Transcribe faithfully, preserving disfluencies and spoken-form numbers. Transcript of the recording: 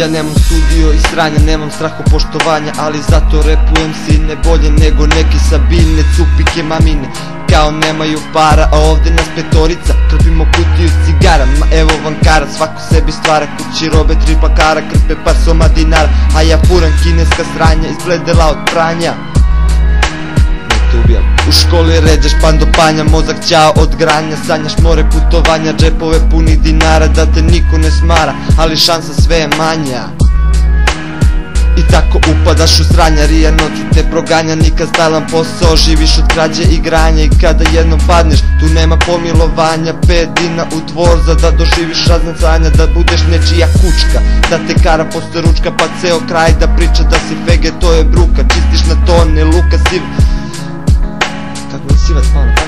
Ja nemam studio i sranja, nemam strahopoštovanja, ali zato repujem sine bolje nego neki sa biljne cupike mamine. Kao nemaju para, a ovde nas petorica krpimo kutiju cigara, ma evo vam kara, svako sebi stvara, kući robe tri plakara, krpe par soma dinara, a ja furam kineska sranja, izbledela od pranja. U školi ređaš pan do panja, mozak ćao od granja, sanjaš more putovanja, džepove punih dinara, da te niko ne smara, ali šansa sve je manja. I tako upadaš u sranja, rija noću te proganja, nikad stalan posao, živiš od krađe i granja. I kada jednom padneš, tu nema pomilovanja, pet dina u dvorza da doživiš razne sranja, da budeš nečija kučka, da te kara posle ručka, pa ceo kraj da priča da si fege, to je bruka, čistiš na tone luka siv. Kako je sivac, malo